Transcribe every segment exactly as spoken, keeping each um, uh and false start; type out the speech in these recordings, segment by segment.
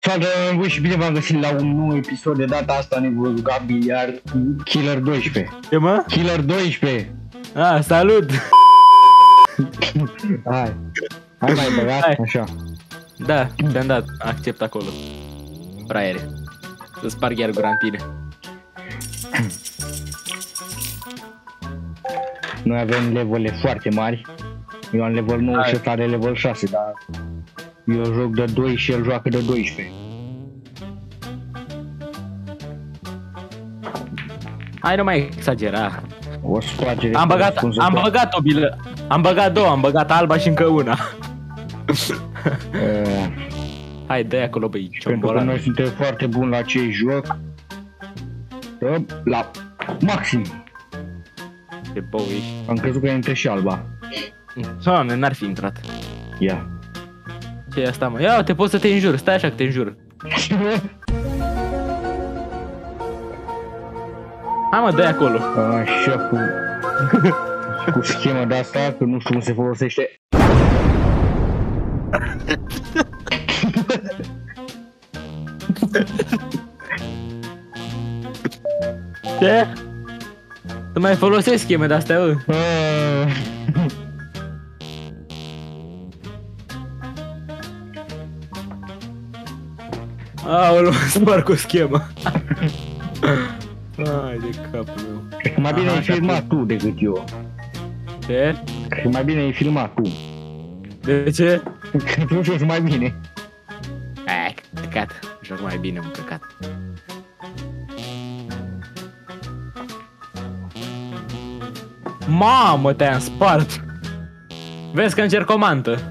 Salutare și bine v-am găsit la un nou episod. De data asta ne vom juca biliard cu Killer doisprezece. Ce mă? Killer doisprezece. Ah, salut! Hai. Hai mai băgat, Hai. așa. Da, te-am dat, accept acolo. Fraiere. Să sparg iar gura în tine. Noi avem levele foarte mari. Eu am level nouă Hai. și ăsta are level șase, dar eu joc de doi și el joacă de doisprezece. Hai, nu mai exagera. O scoagere. Am băgat, am băgat o bilă. Am băgat două, am băgat alba și încă una. Uh, Hai, dă-i acolo, băi, pentru că ciombolan. noi suntem foarte buni la acest joc. Dăm la maxim. Ce bău ești. Am crezut că intră și alba. Doamne, n-ar fi intrat. Ia. Ce e asta, mă? Ia, te poți să te înjur, stai așa că te înjur. Hai, mă, dă-i acolo. Așa cu, cu schema de asta, că nu știu cum se folosește. Ce? Să mai folosesc scheme de-astea, bă. Ah. Aoleu, sparg o schemă. Ai de capul meu. Cred că mai bine Aha, ai așa filmat tu decât eu. Ce? Cred că mai bine ai filmat tu. De ce? Că tu joci mai bine. Ai, căcat. Joc mai bine, un căcat. Mamă, te-am spart. Vezi că încerc o mantă.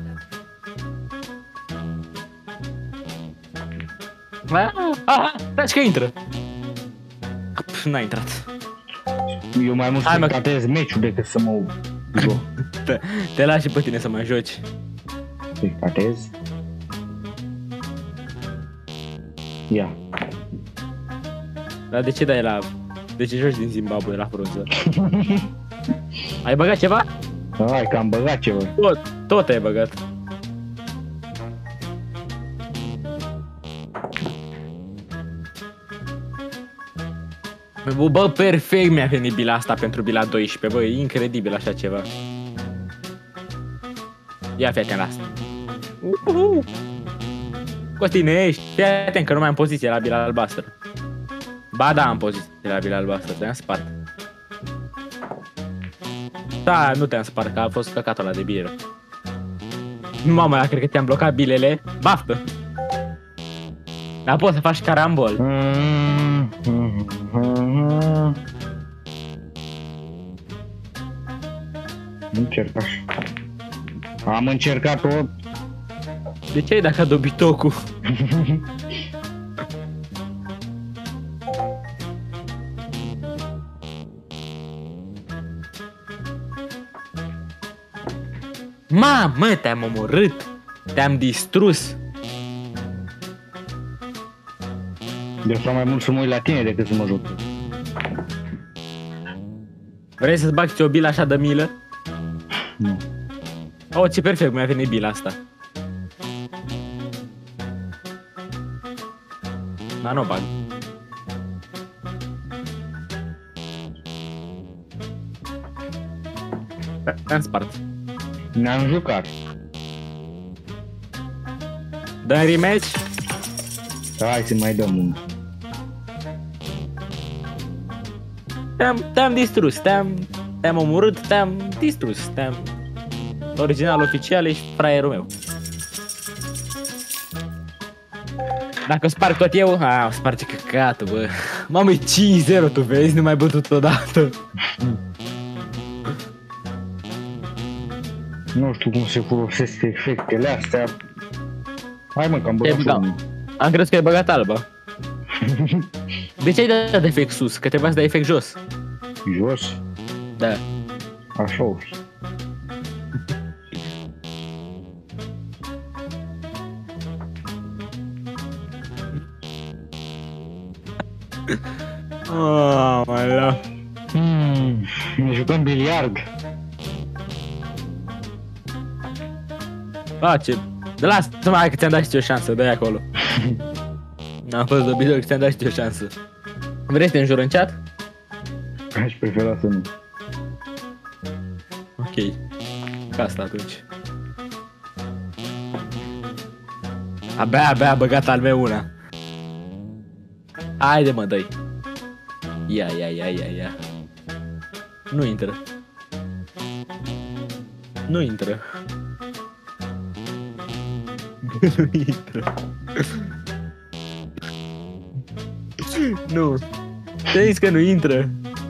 Aha, taci că intră. Pf, n-a intrat. Eu mai mult Hai, să mă. catez meciul decât să mă joc. Te, te las și pe tine să mai joci. Să catez. Ia. Dar de ce dai la... De ce joci din Zimbabwe la frunză? Ai băgat ceva? Hai că am băgat ceva. Tot, tot ai băgat. Bă, perfect mi-a venit bila asta pentru bila doisprezece, bă, e incredibil așa ceva. Ia fi atent la asta. Uhuhu. Costinești, fii atent că nu mai am poziție la bila albastră. Ba da, am poziție la bila albastră, te-am spart. Da, nu te-am spart, că a fost căcatul ăla de bilă. Mama, cred că te-am blocat bilele. Baftă! Dar poți să faci carambol. Încerc așa. Am încercat-o. De ce ai dacă a dobitocul? Mamă, te-am omorât! Te-am distrus! De fapt mai mult să mă uit la tine decât să mă joc. Vrei să-ți bagi o bilă așa de milă? Nu. Oh, ce perfect mi-a venit bila asta. Da, nu o bag. Te-am spart. Ne-am jucat. Dă-mi rematch? Hai să mai dăm unul. Te-am, te-am distrus, te-am, te-am omorât, te-am distrus, te-am... Original, oficial, ești fraierul meu. Dacă sparg tot eu, a, sparge căcatul, bă. Mamă, e cinci zero, tu vezi, nu mai bătut odată. Nu știu cum se folosesc efectele astea. Hai mă că am băgat Da. unul. Am crezut că ai băgat alba. De ce ai dat efect sus? Că trebuia să dai efect jos. Jos? Da. Așa o fi. Oh, my love. Hmm, ne jucăm biliard. A, ce... De lasă-mă, hai că ți-am dat și ție o șansă, dă-i acolo. N-am fost dobit că ți-am dat și o șansă. Vrei să te înjur în chat? Aș prefera să nu. Ok. Ca asta atunci. Abia, abia a băgat al meu una. Haide mă, dă-i. Ia, ia, ia, ia, ia. Nu intră. Nu intră. Nu intră. Nu. Te-ai zis că nu intră.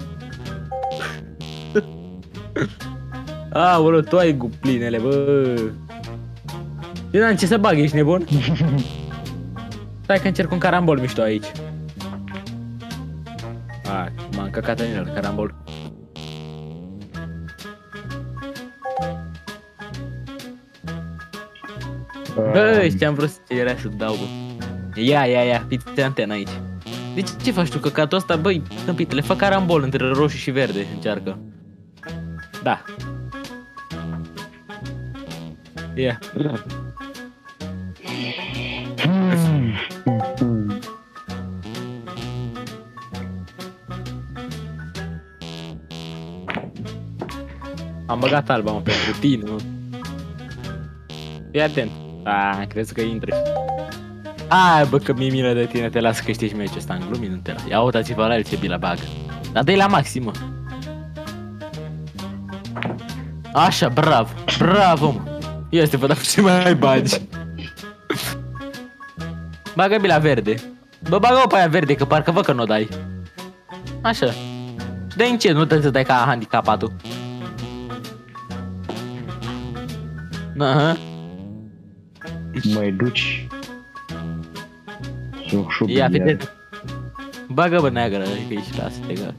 Aoleu, tu ai plinele, bă. Eu n-am ce să bag, ești nebun? Stai că încerc un carambol mișto aici. A, m-a încăcat în el, carambol. Bă, ce-am vrut să era să dau, bă. Ia, ia, ia, fiți antena aici. Deci ce faci tu, căcatul ăsta, băi, tâmpitele, fă carambol între roșu și verde, încearcă. Da. Ia. Am băgat alba, mă, pentru tine, mă. Fii atent. A, crezi că intri. Ai, bă, că mi-e milă de tine, te las că știi meciul ăsta, în glumii, nu te las. Ia uitați-vă la el ce bila bagă. Dar dă-i la maxim, mă. Așa, bravo, bravo, mă. Ia să văd dacă ce mai bagi. Bagă bila verde. Bă, bagă-o pe aia verde, că parcă văd că nu o dai. Așa. Și dai încet, nu trebuie să dai ca handicapatul. Aha. Mai duci. Ia, fete. Bagă, bă, neagră, că ești lasă, te gă.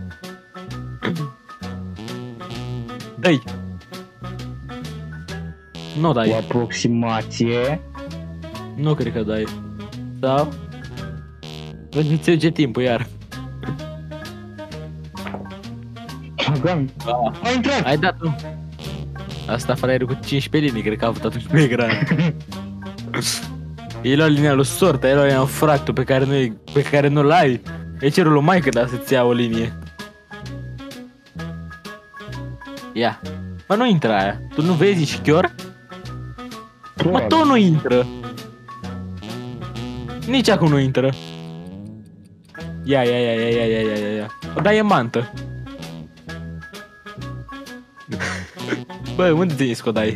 Dă-i. Nu dai. O aproximație. Nu cred că dai. Sau? Vă-ți ce timpul iar. Ah. A intrat. Ai dat tu. Asta fraierul cu cincisprezece linii, cred că a avut atunci pe ecran. E la linia lui sorta, e la linia lui fractul pe care nu pe care nu-l ai. E cerul lui maică, dar să-ți ia o linie. Ia. Mă, nu intră aia. Tu nu vezi și chior? Mă, tot nu intră. Nici acum nu intră. Ia, ia, ia, ia, ia, ia, ia, ia, ia. O, da, e mantă. Bă, unde te-ai zis că o dai?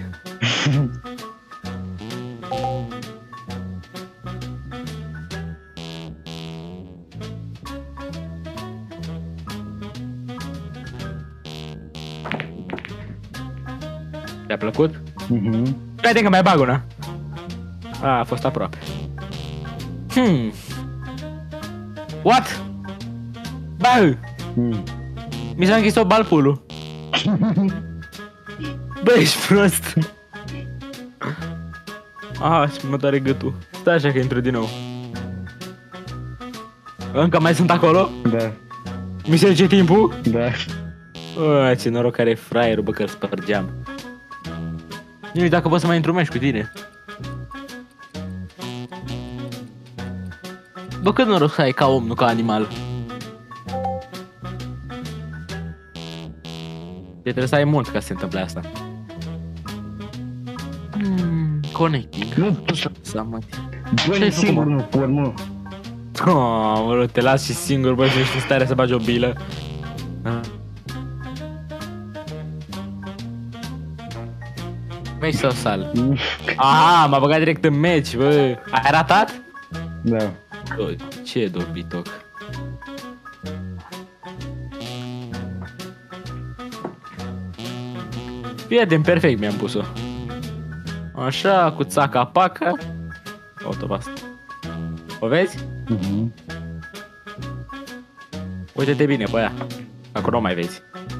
Te-a plăcut? Mhm. Haide că mai bag una. A, a fost aproape. Hmm. What? Bă! Mm. Mi s-a închis o balpulul. Bă, ești prost. Ah, mă tare gâtul. Stai așa că intru din nou. Încă mai sunt acolo? Da. Mi se duce timpul? Da. Bă, ce noroc care e fraierul, bă, că-l spărgeam. Nu uita dacă pot să mai intru meci cu tine. Bă, cât noroc să ai ca om, nu ca animal. Te trebuie să ai mult ca să se întâmple asta. Hmm, connecting. Nu pot să... Să mă... Bă, singur nu pot, mă. Oh, mă, te las și singur, bă, și ești în stare să bagi o bilă. Meci sau sal? Aha, m-a băgat direct în meci, bă. Ai ratat? Da. Bă, ce dobitoc. Prieten, perfect mi-am pus-o. Așa, cu țaca-paca. Autobast. O vezi? Mhm. Uite-te bine pe aia. Acolo nu mai vezi.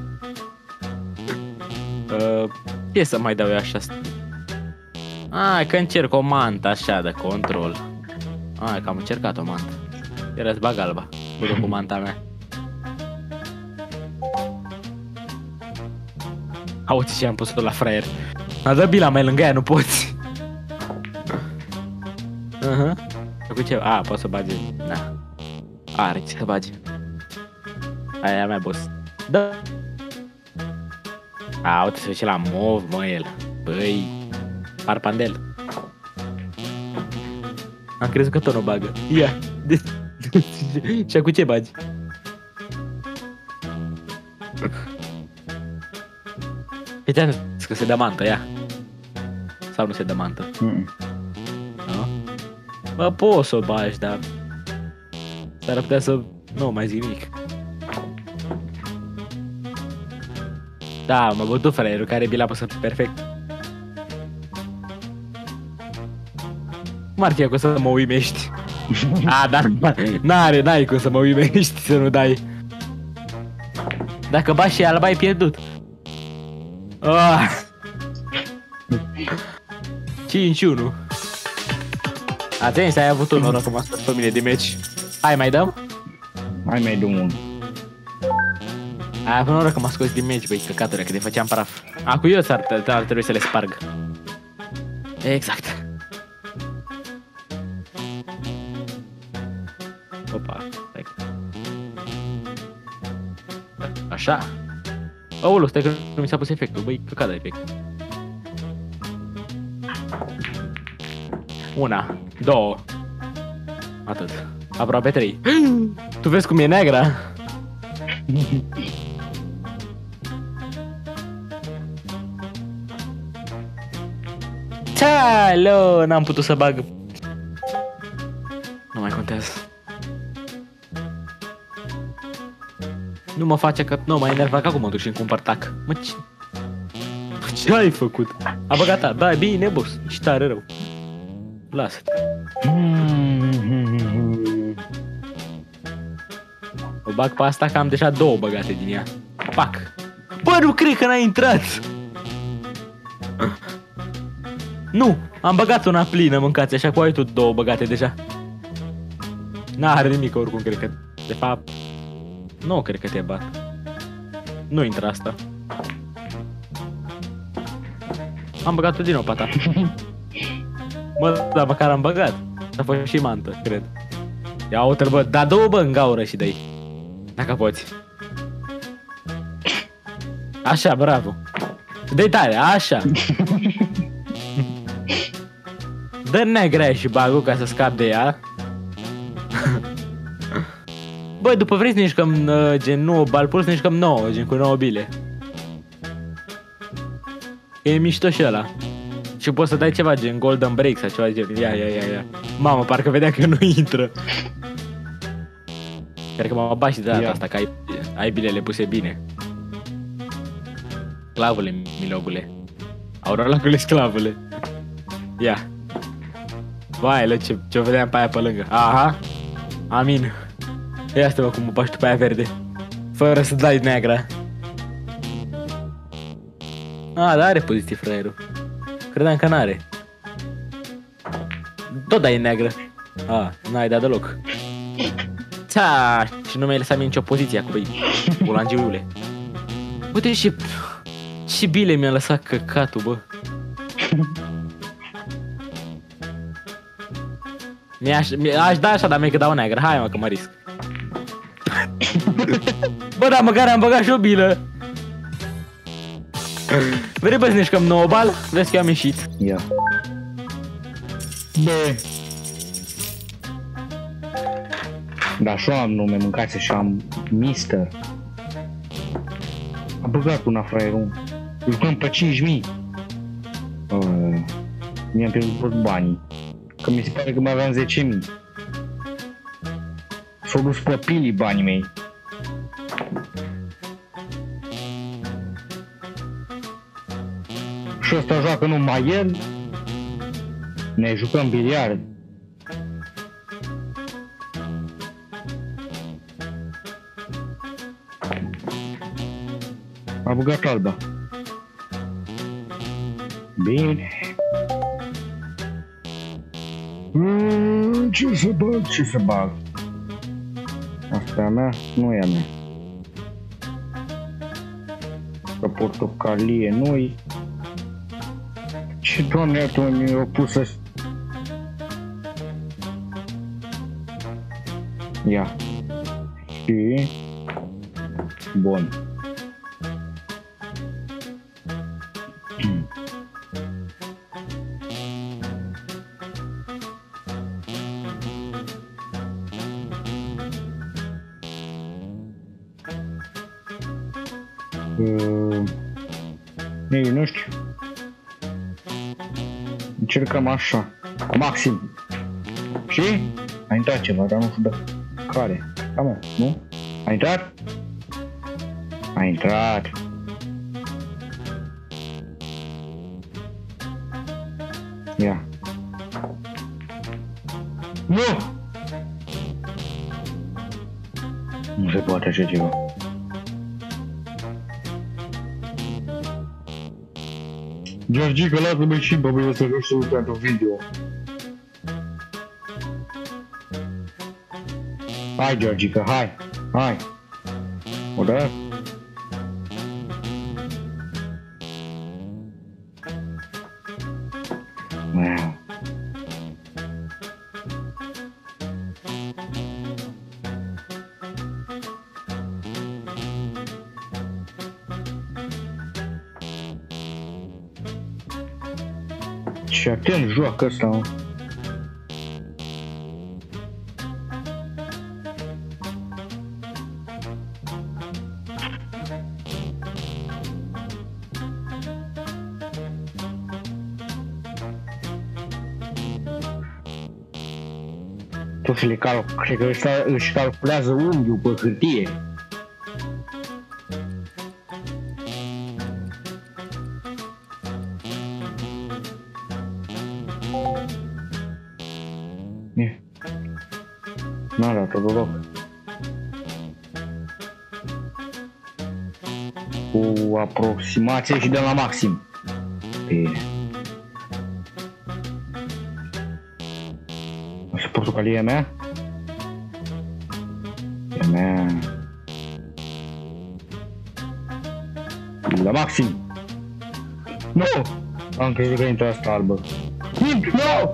Uh, ce să mai dau eu așa? Ai, că încerc o mantă așa de control. Ai, că am încercat o mantă. Era-ți bag alba. Cu cu manta mea. Auzi ce am pus-o la fraier. A dă bila mai lângă ea, nu poți. Uh-huh. Cu ce? A, poți să bage. Da. Are ce să bage. Aia e mai boss. Da. A, uite, se duce la mov, mă, el. Băi, Parpandel. Am crezut că tot nu bagă. Ia. Și cu ce bagi? Pe ce-am zis că se dă mantă, ia. Sau nu se dă mantă? Mm. Nu? Bă, poți să o bagi, dar s-ar putea să nu mai zic nimic. Da, m-a bătut fraierul care bi l-a păsat perfect. Cum ar fi că să mă uimești? A, dar n-are, n-ai cum să mă uimești să nu dai. Dacă bași și alba, ai pierdut. Oh. cinci unu. Atenție, ai avut un noroc cum a stat pe mine de meci. Hai, mai dăm? Hai mai dăm unul. Ai avut noroc că m-a scos din meci, băi, căcatule, că te făceam praf. Acu eu ar, ar trebui să le sparg. Exact. Opa, stai. Așa. Aoleu, stai că nu mi s-a pus efectul, băi, căcat de efect. Una, două. Atât. Aproape trei. Tu vezi cum e neagra? Alo, n-am putut să bag. Nu mai contează. Nu mă face că nu mai enerva că acum mă duc și îmi cumpăr tac. Mă, ce... ce ai făcut? A băgat ta, da, bine, boss. Și tare rău. Lasă-te. O bag pe asta că am deja două băgate din ea. Pac. Bă, nu cred că n-a intrat. Nu, am băgat una plină, mâncați, așa cu ai tu două băgate deja. N-are nimic oricum, cred că. De fapt, nu cred că te bat. Nu intră asta. Am băgat-o din nou pe ta. Mă, dar măcar am băgat. S-a fost și mantă, cred. Ia uite-l, bă, da două bă în gaură și dă-i. Dacă poți. Așa, bravo. Dă-i tare, așa. Dă negra și bagul ca să scap de ea. Bă, după vrei să ne jucăm uh, gen nouă balpul, să ne jucăm nouă, gen cu nouă bile. E mișto și ăla. Și poți să dai ceva gen golden break sau ceva gen. Ia, ia, ia, ia. Mamă, parcă vedea că nu intră. Cred că m-am abat și de data asta, că ai, ai bilele puse bine. Clavule, milogule. Aurolacule sclavule. Ia. Vai, lă, ce, ce vedeam pe aia pe lângă. Aha. Amin. Ia stă-mă cum mă bași tu pe aia verde. Fără să dai neagra. A, dar are pozitiv fraierul. Credeam că n-are. Tot dai neagră. A, n-ai dat deloc. Ța, și nu mi-ai lăsat mie nicio poziție acum, băi. Bulangiule. Uite și... Și bile mi-a lăsat căcatul, bă. Mi-aș, mi-aș da așa, dar mi-e că dau neagră. Hai, mă, că mă risc. Bă, dar măcar am băgat și o bilă. Vrei, bă, să ne jucăm nouă bal? Vezi că am ieșit. Ia. Bă. Da, și am nume, mâncați și am Mister. A băgat una fraierul. Jucăm pe cinci mii. Uh, mi-am pierdut toți banii. Că mi se pare că mai aveam zece mii. S-au dus pe pilii banii mei. Și ăsta joacă numai el. Ne jucăm biliard. A băgat alba. Bine. Mm, ce să bag, ce să bag? Asta e a mea? Nu e a mea. Că portocalie nu-i. Ce, doamne, iată, mi-au pus să... Ia. Și... Bun. Uh, ei, nu știu. Încercăm așa. Maxim. Și? A intrat ceva, dar nu știu de care. Da, mă, nu? A intrat? A intrat. Ia. Nu! Nu se poate așa ceva. Georgica, lasă-mă și bă, băi, să nu știu pentru video. Hai, Georgica, hai, hai. O da? Wow. Și atent joacă ăsta, mă. Tot să le calc, cred că ăsta își calculează unghiul pe hârtie. Nie. N-a dat-o deloc. Cu aproximație și de la maxim. Bine. Asta portocalia mea? E mea. La maxim. Nu! Am crezut că intră asta albă. Nu!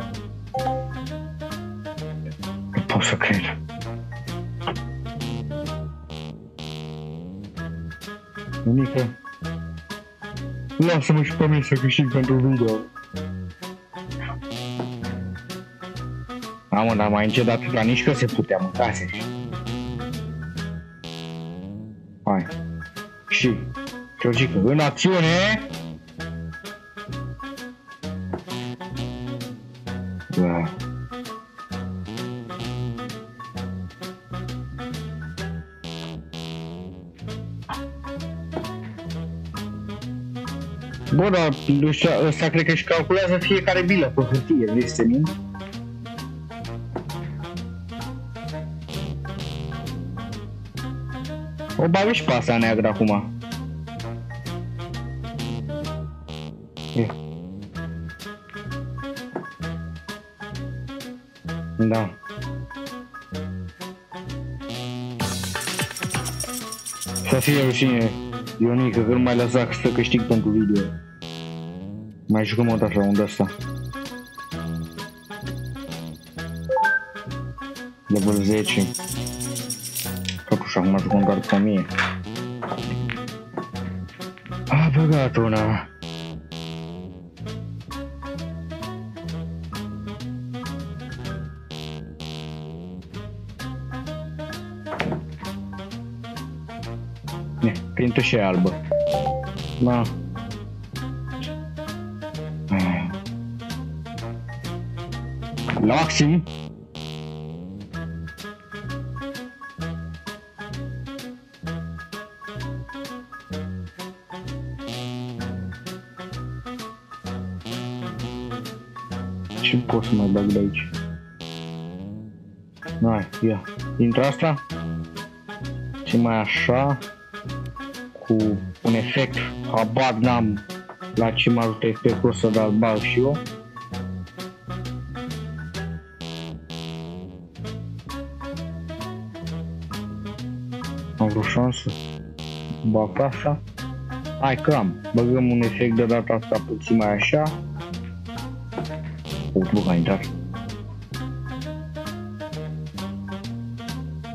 Nu pot să cred. Nimică. Lasă-mă și pe mine să câștig pentru video. Mamă, dar mai încet atâta, nici că se putea mâncase. Hai. Și, Georgica, în acțiune! Wow. Bă, dar ăsta, ăsta cred că își calculează fiecare bilă pe hârtie, vrei să mint? O bagi și pe asta neagră acum. E. Da. Să fie rușine, Ionică, că nu mai lăsa să câștig pentru video. Mai jucăm o dată unde asta. Level zece. Totuși acum jucăm doar pe mie. A băgat una. Ne, printă și albă. Da. La maxim. Ce pot să mai bag de aici? Hai, ia. Intră asta. Și mai așa. Cu un efect. Habar n-am la ce mă ajută efectul ăsta, dar îl bag și eu. Am vreo șansă. Bag așa. Hai că am. Băgăm un efect de data asta puțin mai așa. Uite, bă, că a intrat.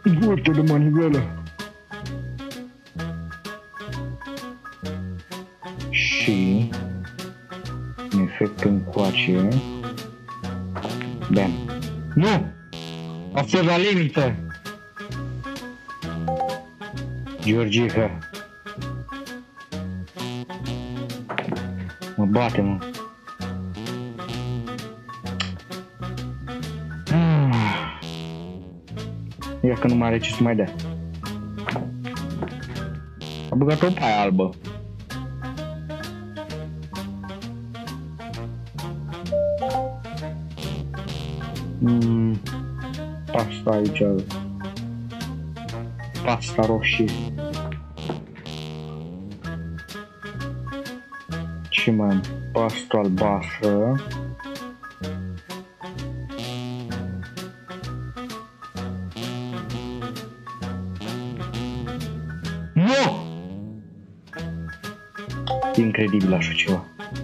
Foarte de manivelă. Și un efect încoace. Bam. Nu! A fost la limită. Georgica. Mă bate, mă. Ia că nu mai are ce să mai dea. A băgat-o pe aia albă. Mm, pasta aici. Pasta roșie. Ce mai am? Pasta albastră. Nu! Incredibil așa ceva.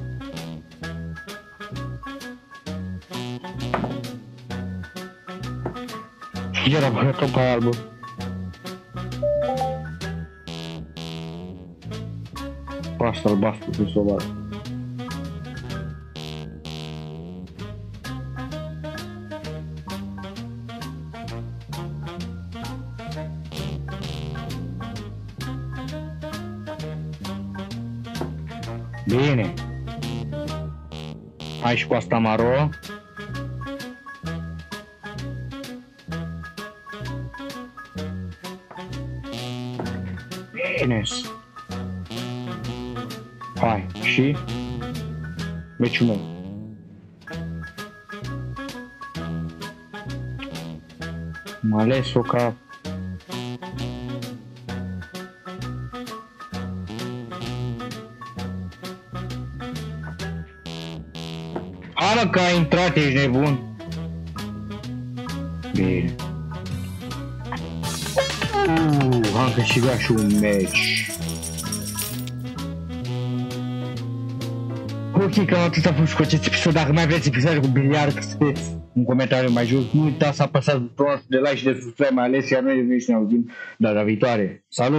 Era băgat-o pe albă. Pasta albastră cu sobar. Bine. Hai și cu asta maro. Bine. Hai și meciul meu. M-a ales-o ca Ară că a intrat, ești nebun. Bine. Uh, am câștigat și un meci. Ok, cam atât a fost cu acest episod. Dacă mai vreți episoade cu biliard, scrieți un comentariu mai jos. Nu uitați să apăsați butonul de like și de subscribe mai ales, iar noi ne auzim data viitoare. Salut!